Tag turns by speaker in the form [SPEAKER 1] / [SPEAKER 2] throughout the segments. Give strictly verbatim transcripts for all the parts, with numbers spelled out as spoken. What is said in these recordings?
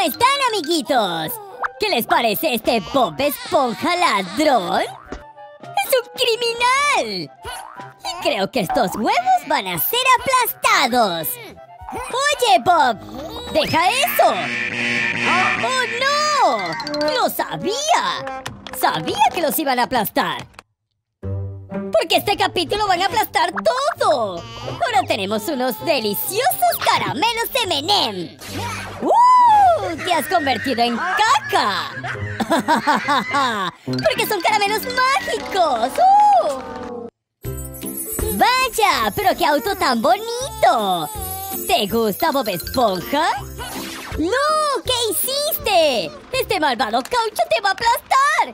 [SPEAKER 1] están, amiguitos? ¿Qué les parece este Bob Esponja ladrón? ¡Es un criminal! Y creo que estos huevos van a ser aplastados. ¡Oye, Bob! ¡Deja eso! ¡Oh, no! ¡Lo sabía! Sabía que los iban a aplastar. Porque este capítulo van a aplastar todo. Ahora tenemos unos deliciosos caramelos M and M. ¡Uh! ¡Te has convertido en caca! ¡Porque son caramelos mágicos! ¡Uh! ¡Vaya! ¡Pero qué auto tan bonito! ¿Te gusta, Bob Esponja? ¡No! ¿Qué hiciste? ¡Este malvado caucho te va a aplastar!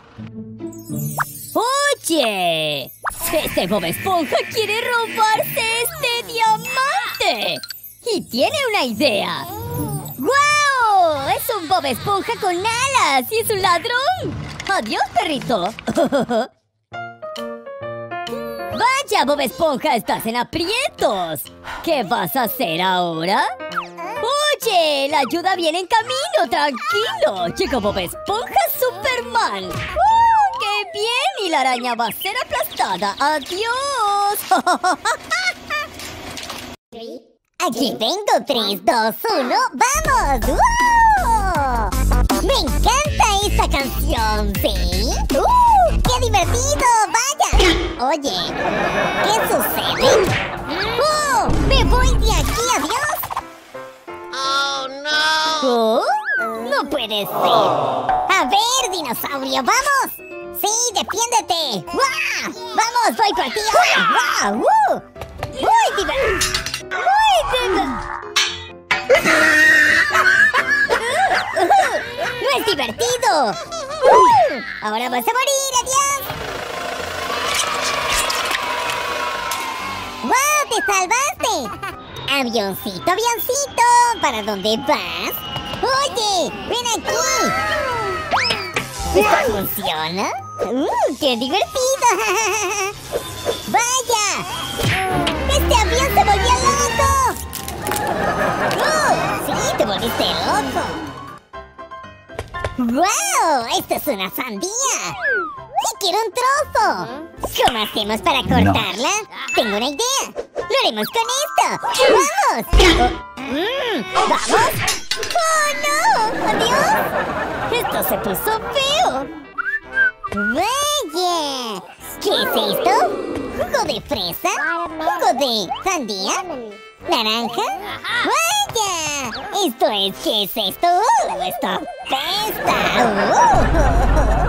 [SPEAKER 1] ¡Oye! Este Bob Esponja quiere robarse este diamante. Y tiene una idea. ¡Guau! Es un Bob Esponja con alas y es un ladrón. ¡Adiós, perrito! ¡Vaya, Bob Esponja! ¡Estás en aprietos! ¿Qué vas a hacer ahora? ¡Oye! ¡La ayuda viene en camino! ¡Tranquilo! Llega Bob Esponja Superman. ¡Uh! ¡Qué bien! Y la araña va a ser aplastada. ¡Adiós!
[SPEAKER 2] Aquí vengo. Tres, dos, uno. ¡Vamos! ¡Uh! ¡Me encanta esta canción! ¿Sí? ¡Uh! ¡Qué divertido! ¡Vaya! Oye, ¿qué sucede? ¡Oh! ¡Me voy de aquí! ¡Adiós!
[SPEAKER 3] ¡Oh, no!
[SPEAKER 2] ¿Oh? ¡No puede ser! ¡A ver, dinosaurio! ¡Vamos! ¡Sí, defiéndete! ¡Guau! ¡Vamos, voy por ti! ¡Guau! ¡Uh! ¡Muy divertido! ¡Muy divertido! ¡No es divertido! Uh, ¡ahora vas a morir! ¡Adiós! ¡Wow! ¡Te salvaste! Avioncito, avioncito, ¿para dónde vas? ¡Oye! ¡Ven aquí! ¿Esto funciona? ¡Uh! ¡Qué divertido! ¡Vaya! ¡Este avión se volvió loco! ¡Uh! ¡Sí! ¡Te volviste loco! ¡Wow! ¡Esto es una sandía! ¡Sí, quiero un trozo! ¿Cómo hacemos para cortarla? No. Tengo una idea. ¡Lo haremos con esto! ¡Vamos! Oh, mm, ¿Vamos? ¡Oh, no! ¡Adiós! Esto se puso feo. ¡Vaya! ¿Qué es esto? ¿Jugo de fresa? ¿Jugo de sandía? ¿Naranja? ¡Vaya! ¿Esto es? ¿Qué es esto? ¡Uh! ¡Esto apesta! ¡Uh!